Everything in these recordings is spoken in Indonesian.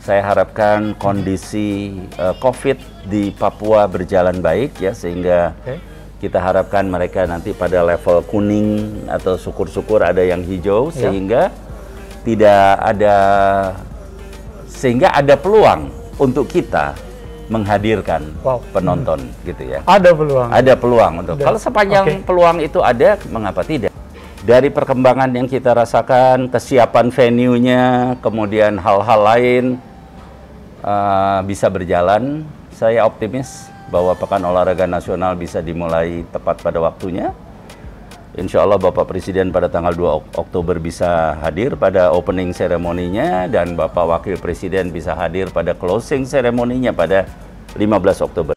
Saya harapkan kondisi COVID di Papua berjalan baik ya, sehingga kita harapkan mereka nanti pada level kuning atau syukur-syukur ada yang hijau, sehingga sehingga ada peluang untuk kita menghadirkan penonton gitu ya. Ada peluang. Ada peluang untuk. Kalau sepanjang peluang itu ada, mengapa tidak? Dari perkembangan yang kita rasakan, kesiapan venue-nya, kemudian hal-hal lain bisa berjalan, saya optimis bahwa Pekan Olahraga Nasional bisa dimulai tepat pada waktunya. Insya Allah Bapak Presiden pada tanggal 2 Oktober bisa hadir pada opening seremoninya, dan Bapak Wakil Presiden bisa hadir pada closing seremoninya pada 15 Oktober.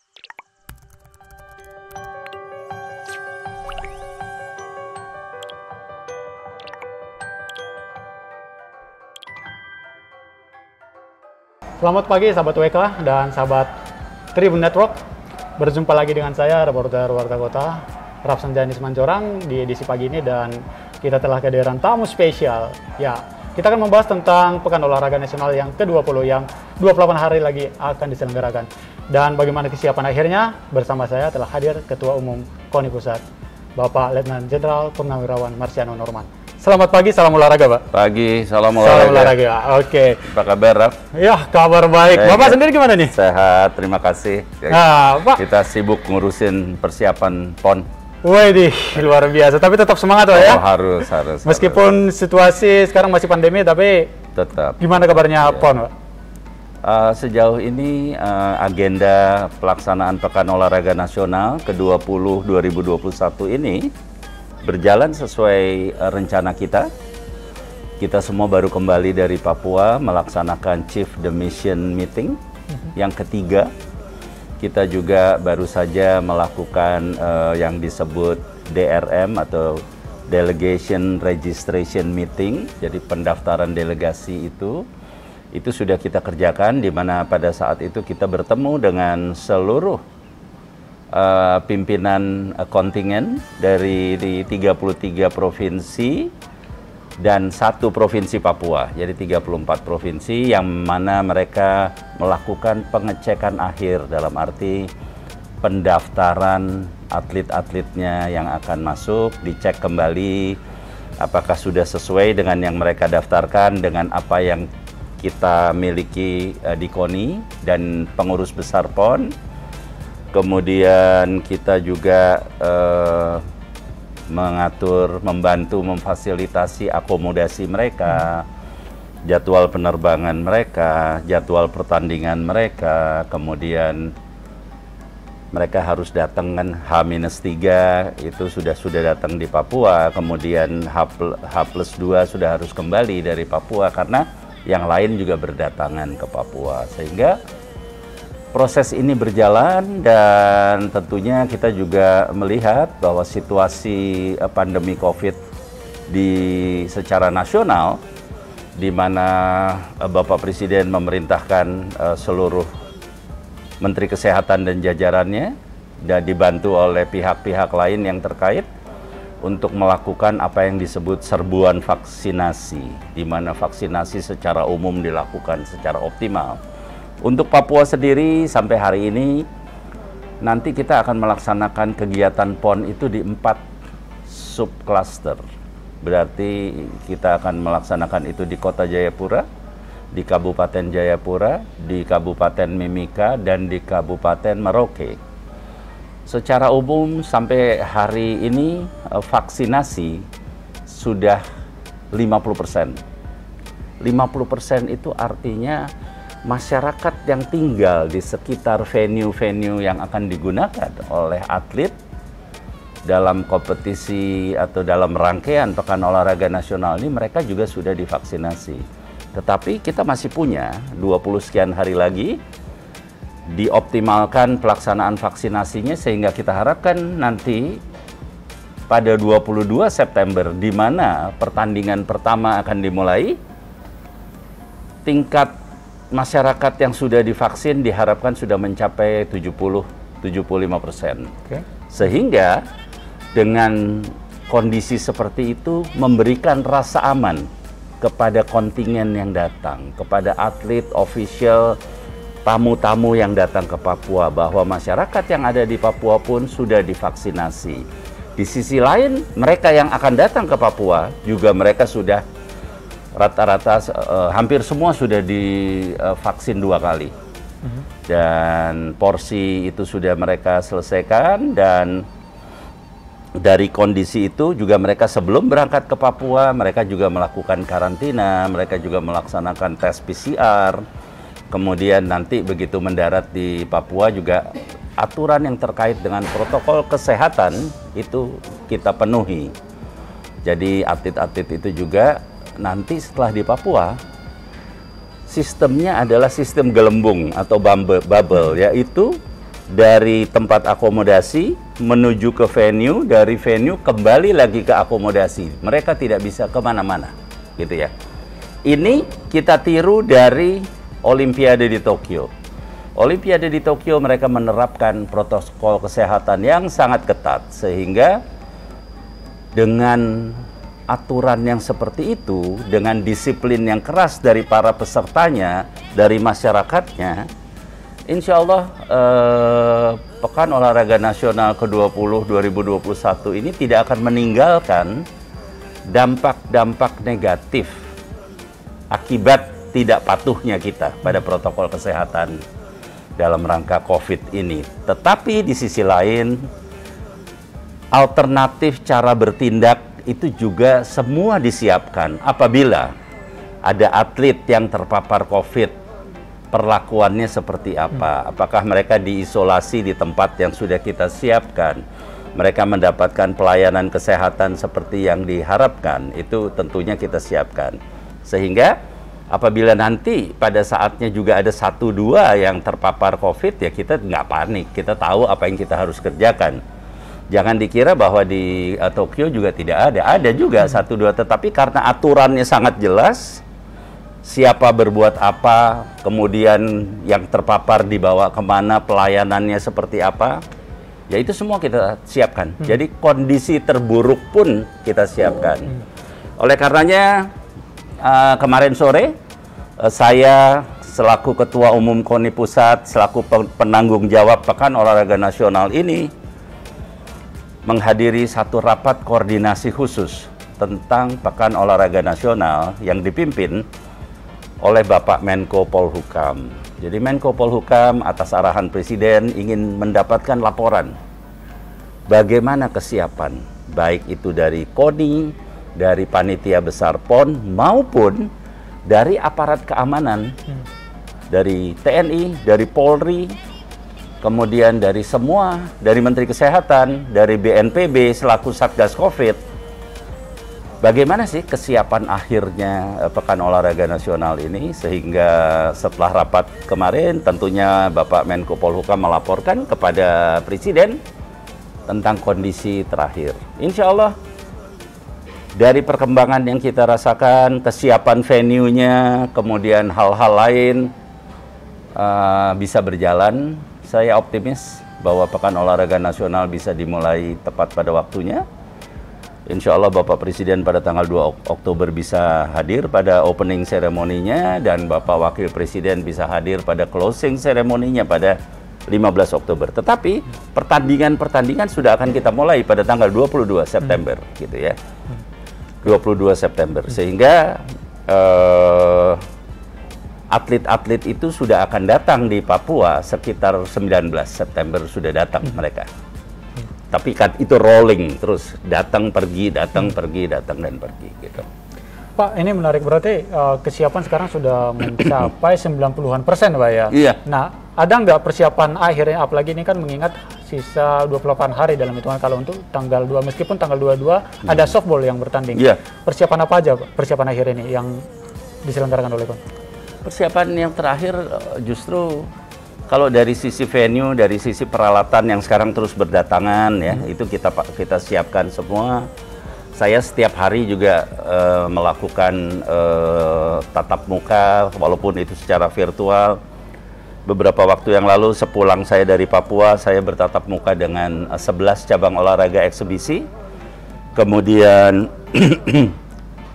Selamat pagi sahabat WK dan sahabat Tribun Network. Berjumpa lagi dengan saya, reporter Warta Kota, Rapsan Janis Mancorang di edisi pagi ini, dan kita telah kehadiran tamu spesial. Ya, kita akan membahas tentang Pekan Olahraga Nasional yang ke-20 yang 28 hari lagi akan diselenggarakan. Dan bagaimana kesiapan akhirnya, bersama saya telah hadir Ketua Umum KONI Pusat, Bapak Letnan Jenderal Purnawirawan Marsiano Norman. Selamat pagi, salam olahraga, Pak. Pagi, salam olahraga. Salam olahraga, oke. Apa kabar, Raf? Ya, kabar baik. Bapak sendiri gimana nih? Sehat, terima kasih. Nah, Pak. Kita sibuk ngurusin persiapan PON. Waduh, luar biasa. Tapi tetap semangat, Pak, ya? Harus. Meskipun situasi sekarang masih pandemi, tapi tetap. Gimana kabarnya PON, Pak? Sejauh ini agenda pelaksanaan Pekan Olahraga Nasional ke-20 2021 ini berjalan sesuai rencana kita. Kita semua baru kembali dari Papua melaksanakan Chief the Mission Meeting yang ketiga. Kita juga baru saja melakukan yang disebut DRM atau Delegation Registration Meeting. Jadi pendaftaran delegasi itu sudah kita kerjakan, di mana pada saat itu kita bertemu dengan seluruh pimpinan kontingen dari 33 provinsi dan 1 provinsi Papua. Jadi 34 provinsi yang mana mereka melakukan pengecekan akhir, dalam arti pendaftaran atlet-atletnya yang akan masuk, dicek kembali apakah sudah sesuai dengan yang mereka daftarkan, dengan apa yang kita miliki di KONI dan pengurus besar PON. Kemudian kita juga mengatur, membantu, memfasilitasi akomodasi mereka, jadwal penerbangan mereka, jadwal pertandingan mereka, kemudian mereka harus datang kan H-3 itu sudah datang di Papua, kemudian H+2 sudah harus kembali dari Papua karena yang lain juga berdatangan ke Papua, sehingga proses ini berjalan. Dan tentunya kita juga melihat bahwa situasi pandemi COVID secara nasional, di mana Bapak Presiden memerintahkan seluruh Menteri Kesehatan dan jajarannya, dan dibantu oleh pihak-pihak lain yang terkait untuk melakukan apa yang disebut serbuan vaksinasi, di mana vaksinasi secara umum dilakukan secara optimal. Untuk Papua sendiri sampai hari ini, nanti kita akan melaksanakan kegiatan PON itu di 4 subcluster. Berarti kita akan melaksanakan itu di Kota Jayapura, di Kabupaten Jayapura, di Kabupaten Mimika, dan di Kabupaten Merauke. Secara umum sampai hari ini vaksinasi sudah 50%. 50% itu artinya masyarakat yang tinggal di sekitar venue-venue yang akan digunakan oleh atlet dalam kompetisi atau dalam rangkaian Pekan Olahraga Nasional ini, mereka juga sudah divaksinasi. Tetapi kita masih punya 20 sekian hari lagi dioptimalkan pelaksanaan vaksinasinya, sehingga kita harapkan nanti pada 22 September di mana pertandingan pertama akan dimulai, tingkat masyarakat yang sudah divaksin diharapkan sudah mencapai 70-75%. Sehingga dengan kondisi seperti itu memberikan rasa aman kepada kontingen yang datang, kepada atlet, official, tamu-tamu yang datang ke Papua, bahwa masyarakat yang ada di Papua pun sudah divaksinasi. Di sisi lain, mereka yang akan datang ke Papua juga mereka sudah rata-rata hampir semua sudah divaksin 2 kali. Dan porsi itu sudah mereka selesaikan, dan dari kondisi itu juga mereka sebelum berangkat ke Papua, mereka juga melakukan karantina, mereka juga melaksanakan tes PCR. Kemudian nanti begitu mendarat di Papua juga aturan yang terkait dengan protokol kesehatan itu kita penuhi. Jadi atlet-atlet itu juga nanti setelah di Papua, sistemnya adalah sistem gelembung atau bubble, yaitu dari tempat akomodasi menuju ke venue, dari venue kembali lagi ke akomodasi. Mereka tidak bisa kemana-mana, gitu ya. Ini kita tiru dari Olimpiade di Tokyo. Olimpiade di Tokyo mereka menerapkan protokol kesehatan yang sangat ketat, sehingga dengan aturan yang seperti itu, dengan disiplin yang keras dari para pesertanya, dari masyarakatnya, insya Allah Pekan Olahraga Nasional ke-20 2021 ini tidak akan meninggalkan dampak-dampak negatif akibat tidak patuhnya kita pada protokol kesehatan dalam rangka COVID ini. Tetapi di sisi lain, alternatif cara bertindak itu juga semua disiapkan. Apabila ada atlet yang terpapar COVID, perlakuannya seperti apa? Apakah mereka diisolasi di tempat yang sudah kita siapkan? Mereka mendapatkan pelayanan kesehatan seperti yang diharapkan? Itu tentunya kita siapkan. Sehingga apabila nanti pada saatnya juga ada 1-2 yang terpapar COVID, ya kita nggak panik. Kita tahu apa yang kita harus kerjakan. Jangan dikira bahwa di Tokyo juga tidak ada juga 1-2, tetapi karena aturannya sangat jelas, siapa berbuat apa, kemudian yang terpapar dibawa kemana, pelayanannya seperti apa, ya itu semua kita siapkan. Jadi kondisi terburuk pun kita siapkan. Oleh karenanya kemarin sore saya selaku Ketua Umum KONI Pusat, selaku penanggung jawab Pekan Olahraga Nasional ini, menghadiri satu rapat koordinasi khusus tentang Pekan Olahraga Nasional yang dipimpin oleh Bapak Menko Polhukam. Jadi Menko Polhukam atas arahan Presiden ingin mendapatkan laporan bagaimana kesiapan, baik itu dari KONI, dari Panitia Besar PON, maupun dari aparat keamanan, dari TNI, dari Polri, kemudian dari semua, dari Menteri Kesehatan, dari BNPB selaku Satgas COVID. Bagaimana sih kesiapan akhirnya Pekan Olahraga Nasional ini, sehingga setelah rapat kemarin tentunya Bapak Menko Polhukam melaporkan kepada Presiden tentang kondisi terakhir. Insya Allah dari perkembangan yang kita rasakan, kesiapan venue-nya, kemudian hal-hal lain bisa berjalan. Saya optimis bahwa Pekan Olahraga Nasional bisa dimulai tepat pada waktunya. Insya Allah Bapak Presiden pada tanggal 2 Oktober bisa hadir pada opening seremoninya, dan Bapak Wakil Presiden bisa hadir pada closing seremoninya pada 15 Oktober. Tetapi pertandingan-pertandingan sudah akan kita mulai pada tanggal 22 September, gitu ya. 22 September, sehingga atlet-atlet itu sudah akan datang di Papua sekitar 19 September sudah datang mereka. Tapi kan itu rolling terus, datang pergi, datang pergi, datang dan pergi gitu. Pak, ini menarik, berarti kesiapan sekarang sudah mencapai 90-an persen, Pak ya? Iya. Nah, ada nggak persiapan akhirnya, apalagi ini kan mengingat sisa 28 hari dalam hitungan kalau untuk tanggal 2, meskipun tanggal 22 ada softball yang bertanding. Iya. Persiapan apa aja, Pak? Persiapan akhir ini yang diselenggarakan oleh KON? Persiapan yang terakhir justru kalau dari sisi venue, dari sisi peralatan yang sekarang terus berdatangan ya, itu kita siapkan semua. Saya setiap hari juga melakukan tatap muka, walaupun itu secara virtual. Beberapa waktu yang lalu sepulang saya dari Papua, saya bertatap muka dengan 11 cabang olahraga eksebisi. Kemudian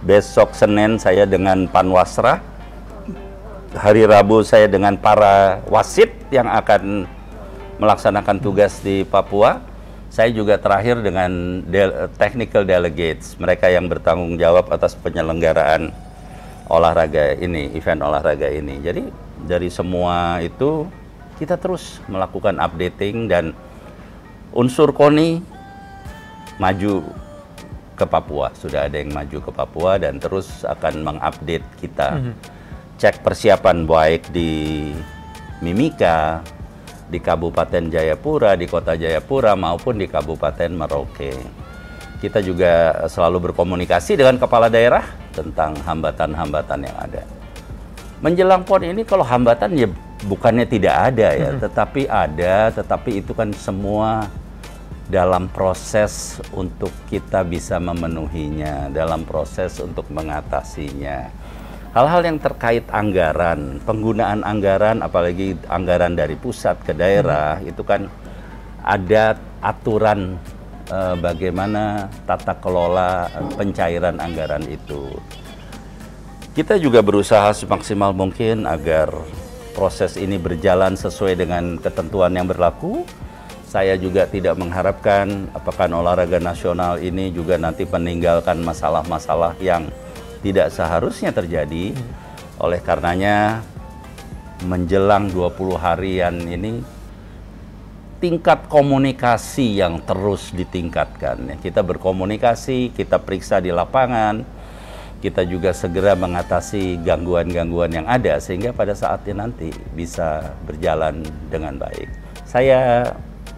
Besok Senin saya dengan Panwasra. Hari Rabu saya dengan para wasit yang akan melaksanakan tugas di Papua. Saya juga terakhir dengan technical delegates, mereka yang bertanggung jawab atas penyelenggaraan olahraga ini, event olahraga ini. Jadi dari semua itu kita terus melakukan updating, dan unsur KONI maju ke Papua. Sudah ada yang maju ke Papua dan terus akan mengupdate kita. Cek persiapan baik di Mimika, di Kabupaten Jayapura, di Kota Jayapura, maupun di Kabupaten Merauke. Kita juga selalu berkomunikasi dengan kepala daerah tentang hambatan-hambatan yang ada. Menjelang PON ini kalau hambatan ya bukannya tidak ada ya, tetapi ada, tetapi itu kan semua dalam proses untuk kita bisa memenuhinya, dalam proses untuk mengatasinya. Hal-hal yang terkait anggaran, penggunaan anggaran, apalagi anggaran dari pusat ke daerah, itu kan ada aturan bagaimana tata kelola pencairan anggaran itu. Kita juga berusaha semaksimal mungkin agar proses ini berjalan sesuai dengan ketentuan yang berlaku. Saya juga tidak mengharapkan Pekan Olahraga Nasional ini juga nanti meninggalkan masalah-masalah yang tidak seharusnya terjadi. Oleh karenanya menjelang 20 harian ini tingkat komunikasi yang terus ditingkatkan. Kita berkomunikasi, kita periksa di lapangan, kita juga segera mengatasi gangguan-gangguan yang ada sehingga pada saatnya nanti bisa berjalan dengan baik. Saya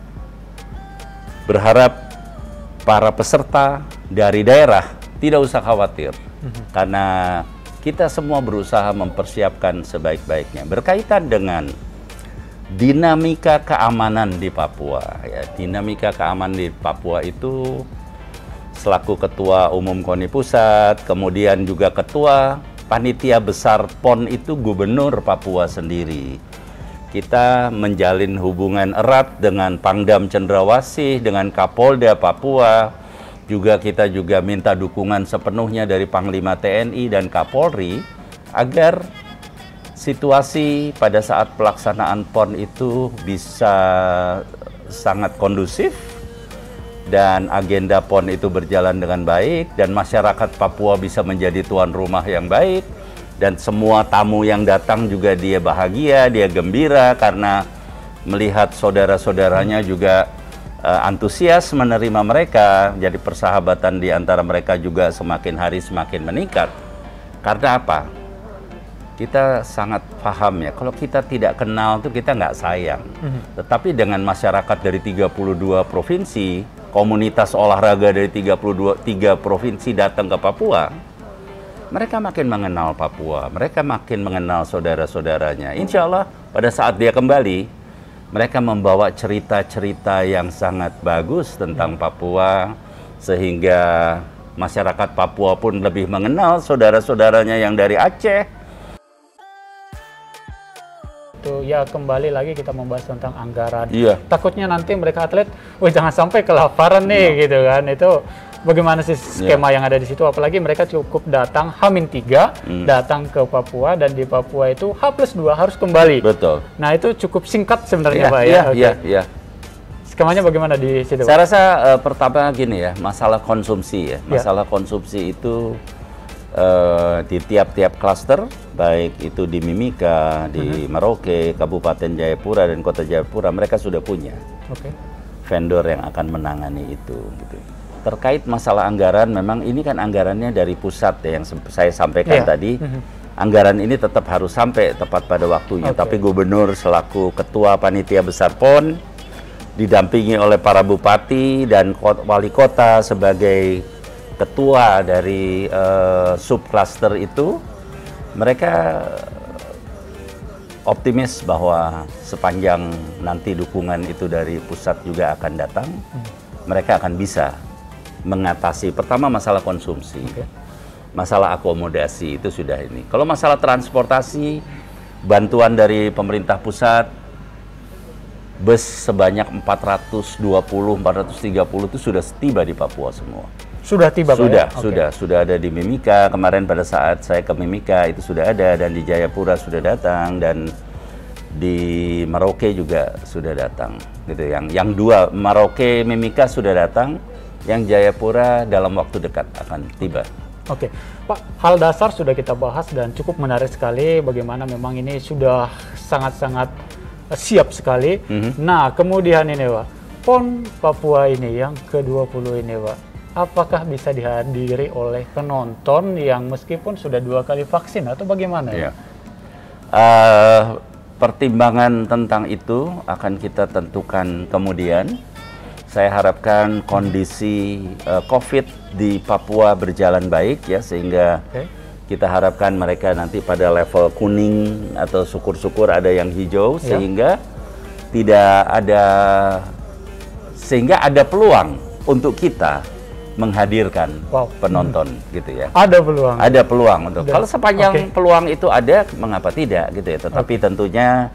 berharap para peserta dari daerah tidak usah khawatir. Karena kita semua berusaha mempersiapkan sebaik-baiknya. Berkaitan dengan dinamika keamanan di Papua, ya, dinamika keamanan di Papua itu selaku Ketua Umum KONI Pusat, kemudian juga Ketua Panitia Besar PON itu Gubernur Papua sendiri. Kita menjalin hubungan erat dengan Pangdam Cendrawasih, dengan Kapolda Papua. Juga kita juga minta dukungan sepenuhnya dari Panglima TNI dan Kapolri agar situasi pada saat pelaksanaan PON itu bisa sangat kondusif dan agenda PON itu berjalan dengan baik dan masyarakat Papua bisa menjadi tuan rumah yang baik dan semua tamu yang datang juga dia bahagia, dia gembira karena melihat saudara-saudaranya juga antusias menerima mereka, jadi persahabatan di antara mereka juga semakin hari semakin meningkat. Karena apa? Kita sangat paham ya, kalau kita tidak kenal tuh kita nggak sayang. Tetapi dengan masyarakat dari 32 provinsi, komunitas olahraga dari 3 provinsi datang ke Papua, mereka makin mengenal Papua, mereka makin mengenal saudara-saudaranya. Insya Allah pada saat dia kembali, mereka membawa cerita-cerita yang sangat bagus tentang Papua, sehingga masyarakat Papua pun lebih mengenal saudara-saudaranya yang dari Aceh. Itu ya kembali lagi kita membahas tentang anggaran. Iya. Takutnya nanti mereka atlet, wah jangan sampai kelaparan nih gitu kan. Itu bagaimana sih skema yang ada di situ? Apalagi mereka cukup datang H-3 datang ke Papua dan di Papua itu H+2 harus kembali. Betul. Nah itu cukup singkat sebenarnya Pak ya. ya. Iya. Skemanya bagaimana di situ? Saya rasa pertama gini ya, masalah konsumsi ya. Masalah konsumsi itu di tiap-tiap klaster, baik itu di Mimika, di Merauke, Kabupaten Jayapura dan Kota Jayapura, mereka sudah punya vendor yang akan menangani itu. Gitu. Terkait masalah anggaran, memang ini kan anggarannya dari pusat ya, yang saya sampaikan tadi. Anggaran ini tetap harus sampai tepat pada waktunya. Tapi gubernur selaku ketua panitia besar PON, didampingi oleh para bupati dan wali kota sebagai ketua dari subcluster itu, mereka optimis bahwa sepanjang nanti dukungan itu dari pusat juga akan datang, mereka akan bisa mengatasi pertama masalah konsumsi, masalah akomodasi itu sudah ini. Kalau masalah transportasi, bantuan dari pemerintah pusat, bus sebanyak 420, 430 itu sudah tiba di Papua semua. Sudah tiba Pak, Sudah, ya? sudah ada di Mimika. Kemarin pada saat saya ke Mimika itu sudah ada, dan di Jayapura sudah datang, dan di Merauke juga sudah datang. Gitu. Yang dua, Merauke, Mimika sudah datang, yang Jayapura dalam waktu dekat akan tiba. Oke, Pak, hal dasar sudah kita bahas dan cukup menarik sekali bagaimana memang ini sudah sangat-sangat siap sekali. Nah, kemudian ini Pak, PON Papua ini yang ke-20 ini Pak, apakah bisa dihadiri oleh penonton yang meskipun sudah 2 kali vaksin atau bagaimana ya? Pertimbangan tentang itu akan kita tentukan kemudian. Saya harapkan kondisi COVID di Papua berjalan baik ya, sehingga kita harapkan mereka nanti pada level kuning atau syukur-syukur ada yang hijau, sehingga sehingga ada peluang untuk kita menghadirkan penonton gitu ya. Ada peluang. Ada peluang untuk. Kalau sepanjang peluang itu ada, mengapa tidak gitu ya. Tetapi tentunya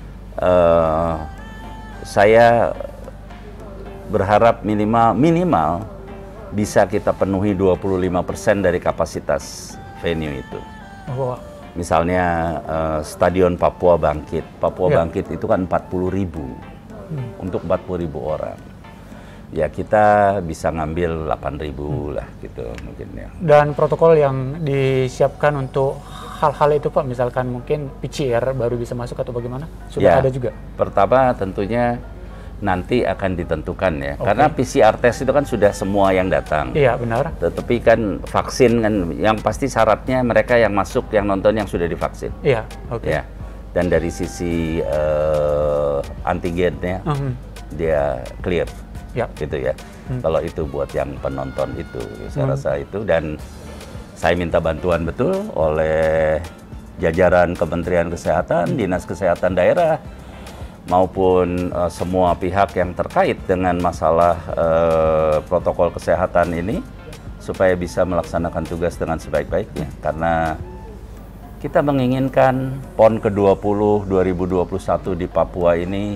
saya berharap minimal bisa kita penuhi 25% dari kapasitas venue itu. Misalnya Stadion Papua Bangkit. Papua Bangkit itu kan 40.000 untuk 40.000 orang. Ya kita bisa ngambil 8.000 lah gitu mungkin ya. Dan protokol yang disiapkan untuk hal-hal itu Pak, misalkan mungkin PCR baru bisa masuk atau bagaimana? Sudah ada juga? Pertama tentunya nanti akan ditentukan ya, karena PCR test itu kan sudah semua yang datang. Iya benar. Tetapi kan vaksin kan yang pasti syaratnya mereka yang masuk, yang nonton yang sudah divaksin. Iya, ya. Dan dari sisi antigennya dia clear, gitu ya. Kalau itu buat yang penonton itu, saya rasa itu. Dan saya minta bantuan betul oleh jajaran Kementerian Kesehatan, Dinas Kesehatan Daerah, maupun semua pihak yang terkait dengan masalah protokol kesehatan ini, supaya bisa melaksanakan tugas dengan sebaik-baiknya. Karena kita menginginkan PON ke-20 2021 di Papua ini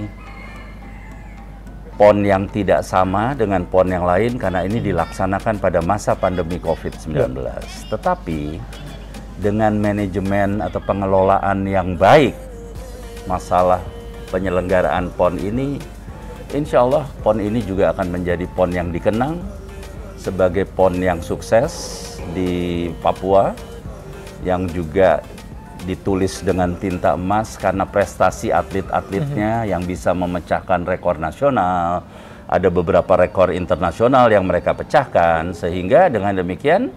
PON yang tidak sama dengan PON yang lain, karena ini dilaksanakan pada masa pandemi COVID-19. Tetapi dengan manajemen atau pengelolaan yang baik masalah penyelenggaraan PON ini, insya Allah PON ini juga akan menjadi PON yang dikenang sebagai PON yang sukses di Papua, yang juga ditulis dengan tinta emas karena prestasi atlet-atletnya yang bisa memecahkan rekor nasional. Ada beberapa rekor internasional yang mereka pecahkan, sehingga dengan demikian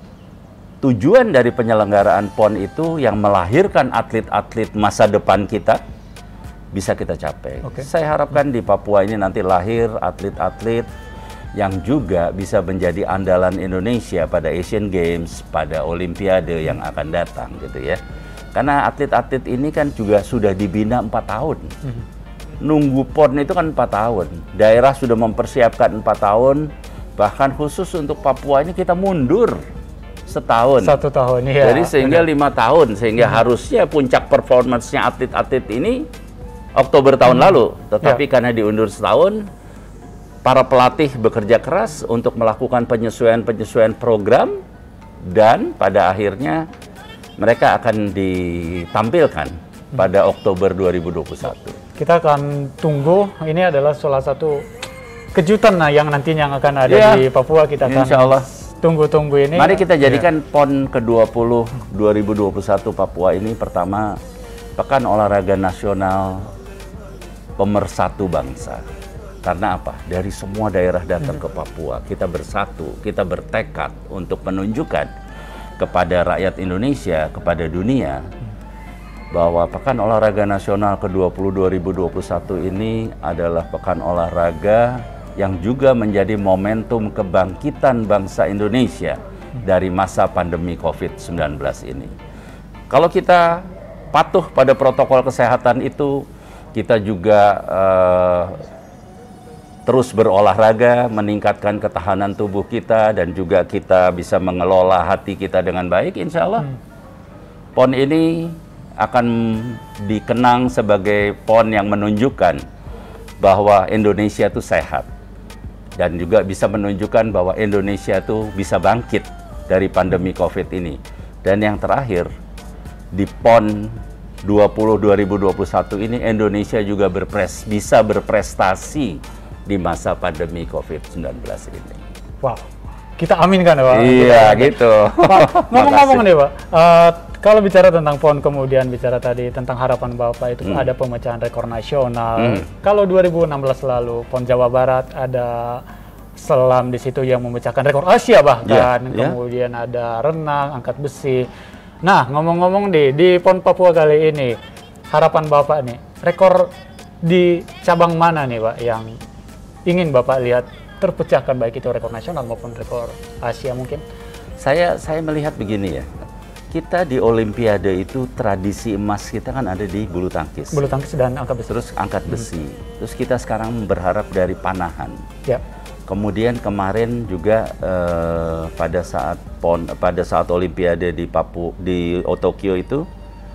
tujuan dari penyelenggaraan PON itu yang melahirkan atlet-atlet masa depan kita bisa kita capai. Saya harapkan di Papua ini nanti lahir atlet-atlet yang juga bisa menjadi andalan Indonesia pada Asian Games, pada Olimpiade yang akan datang gitu ya. Karena atlet-atlet ini kan juga sudah dibina 4 tahun. Nunggu PON itu kan 4 tahun. Daerah sudah mempersiapkan 4 tahun, bahkan khusus untuk Papua ini kita mundur setahun. 1 tahun ya. Jadi sehingga 5 tahun, sehingga harusnya puncak performance-nya atlet-atlet ini Oktober tahun lalu, tetapi karena diundur setahun, para pelatih bekerja keras untuk melakukan penyesuaian-penyesuaian program, dan pada akhirnya mereka akan ditampilkan pada Oktober 2021. Kita akan tunggu, ini adalah salah satu kejutan yang nantinya akan ada di Papua. Kita akan tunggu-tunggu ini. Mari kita jadikan PON ke-20 2021 Papua ini pertama Pekan Olahraga Nasional pemersatu bangsa. Karena apa? Dari semua daerah datang ke Papua, kita bersatu, kita bertekad untuk menunjukkan kepada rakyat Indonesia, kepada dunia, bahwa Pekan Olahraga Nasional ke-20 2021 ini adalah pekan olahraga yang juga menjadi momentum kebangkitan bangsa Indonesia dari masa pandemi COVID-19 ini. Kalau kita patuh pada protokol kesehatan itu, kita juga terus berolahraga, meningkatkan ketahanan tubuh kita, dan juga kita bisa mengelola hati kita dengan baik, insya Allah PON ini akan dikenang sebagai PON yang menunjukkan bahwa Indonesia itu sehat. dan juga bisa menunjukkan bahwa Indonesia tuh bisa bangkit dari pandemi COVID ini. Dan yang terakhir, di PON 20 2021 ini Indonesia juga bisa berprestasi di masa pandemi COVID-19 ini. Wow, kita aminkan ya Pak. Iya gitu. Pak, ngomong-ngomong nih Pak, kalau bicara tentang PON, kemudian bicara tadi tentang harapan Bapak itu ada pemecahan rekor nasional. Kalau 2016 lalu PON Jawa Barat ada selam di situ yang memecahkan rekor Asia bahkan, kemudian ada renang, angkat besi. Nah, ngomong-ngomong di PON Papua kali ini, harapan Bapak nih, rekor di cabang mana nih Pak yang ingin Bapak lihat terpecahkan, baik itu rekor nasional maupun rekor Asia mungkin? Saya melihat begini ya, kita di Olimpiade itu tradisi emas kita kan ada di bulu tangkis. Bulu tangkis dan angkat besi. Terus angkat besi. Terus kita sekarang berharap dari panahan. Ya. Kemudian kemarin juga pada saat Olimpiade di Tokyo itu,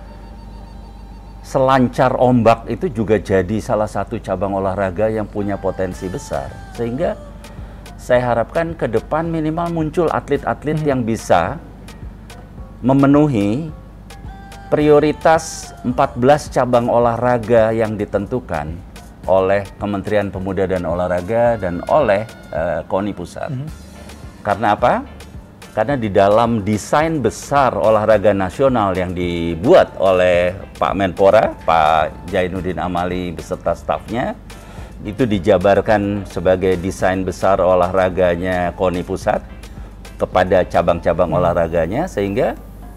selancar ombak itu juga jadi salah satu cabang olahraga yang punya potensi besar. Sehingga saya harapkan ke depan minimal muncul atlet-atlet yang bisa memenuhi prioritas 14 cabang olahraga yang ditentukan oleh Kementerian Pemuda dan Olahraga dan oleh KONI Pusat. Karena apa? Karena di dalam desain besar olahraga nasional yang dibuat oleh Pak Menpora, Pak Jainuddin Amali beserta stafnya, itu dijabarkan sebagai desain besar olahraganya KONI Pusat kepada cabang-cabang olahraganya, sehingga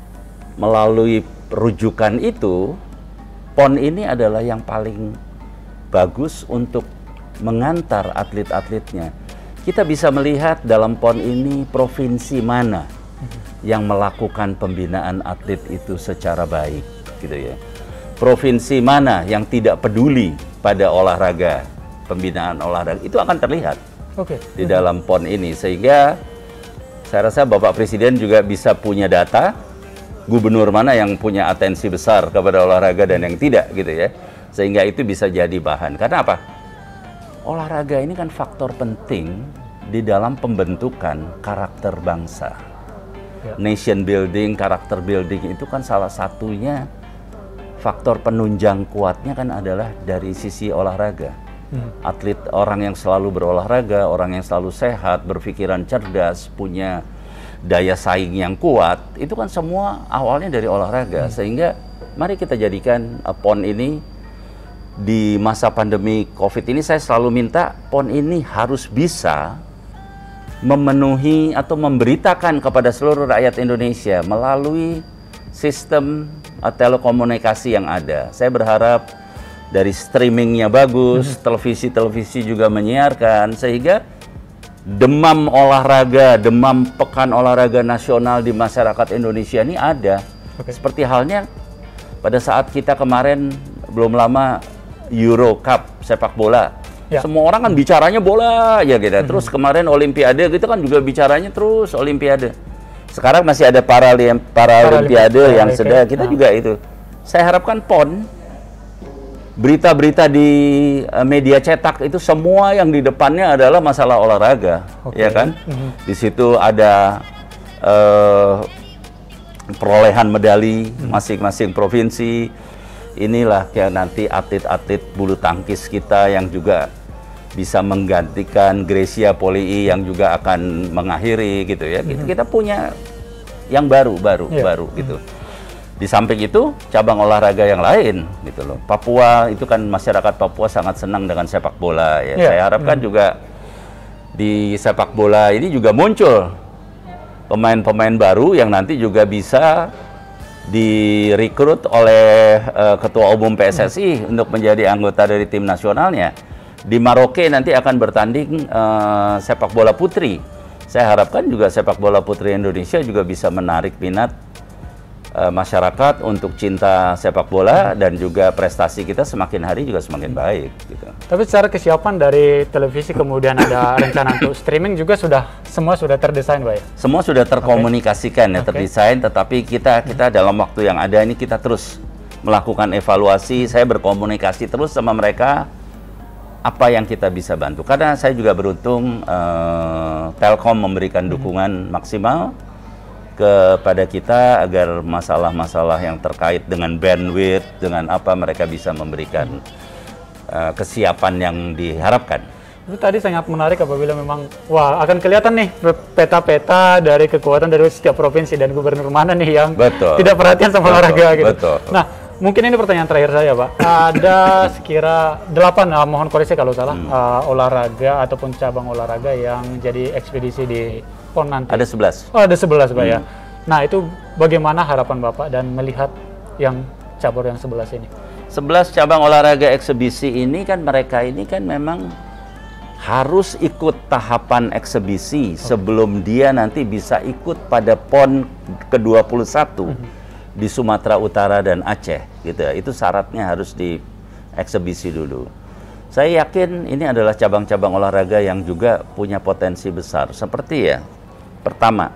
melalui rujukan itu, PON ini adalah yang paling bagus untuk mengantar atlet-atletnya. Kita bisa melihat dalam PON ini provinsi mana yang melakukan pembinaan atlet itu secara baik, gitu ya. Provinsi mana yang tidak peduli pada olahraga, pembinaan olahraga, itu akan terlihat di dalam PON ini. Sehingga saya rasa Bapak Presiden juga bisa punya data gubernur mana yang punya atensi besar kepada olahraga dan yang tidak, gitu ya. Sehingga itu bisa jadi bahan. Karena apa? Olahraga ini kan faktor penting di dalam pembentukan karakter bangsa. Nation building, karakter building itu kan salah satunya faktor penunjang kuatnya kan adalah dari sisi olahraga. Atlet, orang yang selalu berolahraga, orang yang selalu sehat, berpikiran cerdas, punya daya saing yang kuat, itu kan semua awalnya dari olahraga. Sehingga mari kita jadikan PON ini di masa pandemi COVID ini, saya selalu minta PON ini harus bisa memenuhi atau memberitakan kepada seluruh rakyat Indonesia melalui sistem telekomunikasi yang ada. Saya berharap dari streamingnya bagus, televisi-televisi juga menyiarkan, sehingga demam olahraga, demam pekan olahraga nasional di masyarakat Indonesia ini ada. Seperti halnya pada saat kita kemarin belum lama Euro Cup sepak bola, semua orang kan bicaranya bola ya gitu. Terus kemarin Olimpiade kita kan juga bicaranya terus Olimpiade. Sekarang masih ada Paralimpiade yang sedang kita juga itu. Saya harapkan PON, berita-berita di media cetak itu semua yang di depannya adalah masalah olahraga, ya kan? Di situ ada perolehan medali masing-masing provinsi. Inilah yang nanti atlet-atlet bulu tangkis kita yang juga bisa menggantikan Grecia Poli yang juga akan mengakhiri gitu ya. Kita punya yang baru gitu. Di samping itu cabang olahraga yang lain gitu loh. Papua itu kan masyarakat Papua sangat senang dengan sepak bola ya. Saya harapkan juga di sepak bola ini juga muncul pemain-pemain baru yang nanti juga bisa direkrut oleh Ketua Umum PSSI untuk menjadi anggota dari tim nasionalnya. Di Maroke nanti akan bertanding sepak bola putri. Saya harapkan juga sepak bola putri Indonesia juga bisa menarik minat masyarakat untuk cinta sepak bola, dan juga prestasi kita semakin hari juga semakin baik gitu. Tapi secara kesiapan dari televisi kemudian ada rencana untuk streaming juga semua sudah terdesain, Pak ya? Semua sudah terkomunikasikan ya, terdesain, tetapi kita dalam waktu yang ada ini kita terus melakukan evaluasi. Saya berkomunikasi terus sama mereka apa yang kita bisa bantu. Karena saya juga beruntung Telkom memberikan dukungan maksimal kepada kita agar masalah-masalah yang terkait dengan bandwidth, dengan apa mereka bisa memberikan kesiapan yang diharapkan. Itu tadi sangat menarik apabila memang, wah akan kelihatan nih peta-peta dari kekuatan dari setiap provinsi dan gubernur mana nih yang tidak perhatian sama olahraga gitu. Betul. Nah, mungkin ini pertanyaan terakhir saya, Pak. Ada sekira 8, mohon koreksi kalau salah, olahraga ataupun cabang olahraga yang jadi ekspedisi di PON nanti. Ada 11. Oh, ada 11, Pak ya. Nah, itu bagaimana harapan Bapak dan melihat yang cabur yang 11 ini? 11 cabang olahraga eksebisi ini kan mereka ini kan memang harus ikut tahapan eksebisi sebelum dia nanti bisa ikut pada PON ke-21 di Sumatera Utara dan Aceh gitu ya. Itu syaratnya harus di eksebisi dulu. Saya yakin ini adalah cabang-cabang olahraga yang juga punya potensi besar. Seperti ya, pertama,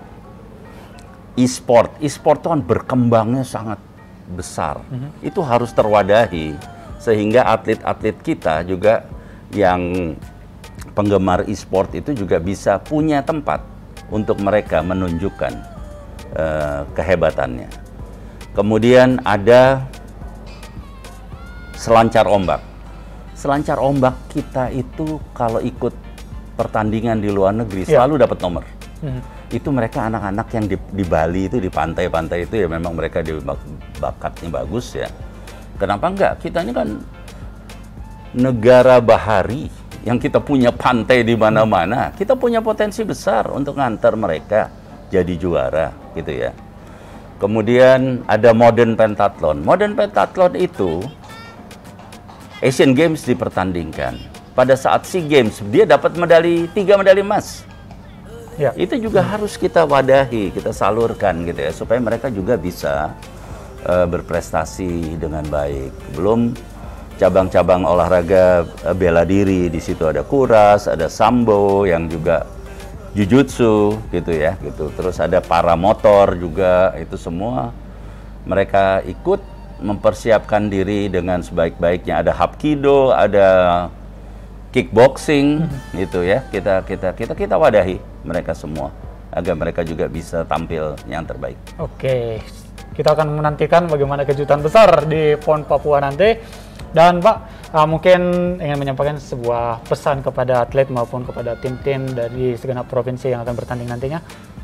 e-sport. E-sport itu kan berkembangnya sangat besar. Itu harus terwadahi sehingga atlet-atlet kita juga yang penggemar e-sport itu juga bisa punya tempat untuk mereka menunjukkan kehebatannya. Kemudian ada selancar ombak. Selancar ombak kita itu kalau ikut pertandingan di luar negeri selalu dapat nomor. Itu mereka anak-anak yang di Bali itu, di pantai-pantai itu ya memang mereka bakatnya bagus ya. Kenapa enggak? Kita ini kan negara bahari yang kita punya pantai di mana-mana, kita punya potensi besar untuk ngantar mereka jadi juara, gitu ya. Kemudian ada modern pentathlon. Modern pentathlon itu Asian Games dipertandingkan. Pada saat SEA Games dia dapat 3 medali emas. Ya. Itu juga harus kita wadahi, kita salurkan gitu ya, supaya mereka juga bisa berprestasi dengan baik. Belum cabang-cabang olahraga bela diri, di situ ada kuras, ada sambo yang juga jujutsu gitu ya, gitu. Terus ada paramotor juga, itu semua mereka ikut mempersiapkan diri dengan sebaik-baiknya. Ada hapkido, ada kickboxing gitu ya. Kita wadahi mereka semua agar mereka juga bisa tampil yang terbaik. Oke. Kita akan menantikan bagaimana kejutan besar di PON Papua nanti. Dan Pak, mungkin ingin menyampaikan sebuah pesan kepada atlet maupun kepada tim-tim dari segenap provinsi yang akan bertanding nantinya.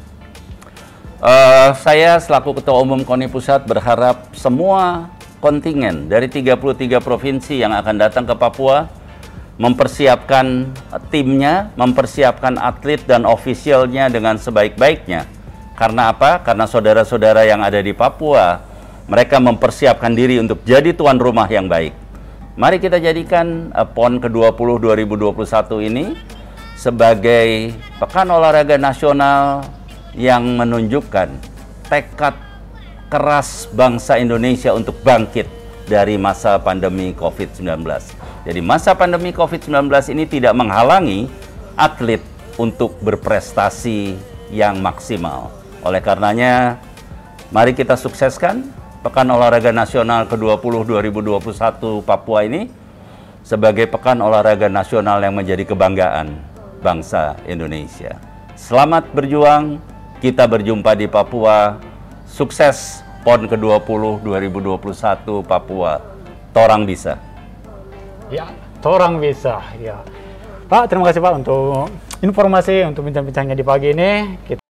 Saya selaku Ketua Umum KONI Pusat berharap semua kontingen dari 33 provinsi yang akan datang ke Papua mempersiapkan timnya, mempersiapkan atlet dan ofisialnya dengan sebaik-baiknya. Karena apa? Karena saudara-saudara yang ada di Papua, mereka mempersiapkan diri untuk jadi tuan rumah yang baik. Mari kita jadikan PON ke-20 2021 ini sebagai pekan olahraga nasional yang menunjukkan tekad keras bangsa Indonesia untuk bangkit dari masa pandemi COVID-19. Jadi masa pandemi COVID-19 ini tidak menghalangi atlet untuk berprestasi yang maksimal. Oleh karenanya, mari kita sukseskan Pekan Olahraga Nasional ke-20 2021 Papua ini sebagai Pekan Olahraga Nasional yang menjadi kebanggaan bangsa Indonesia. Selamat berjuang, kita berjumpa di Papua. Sukses PON ke-20 2021 Papua. Torang bisa. Ya, torang bisa. Ya. Pak, terima kasih Pak untuk informasi, untuk bincang-bincangnya di pagi ini.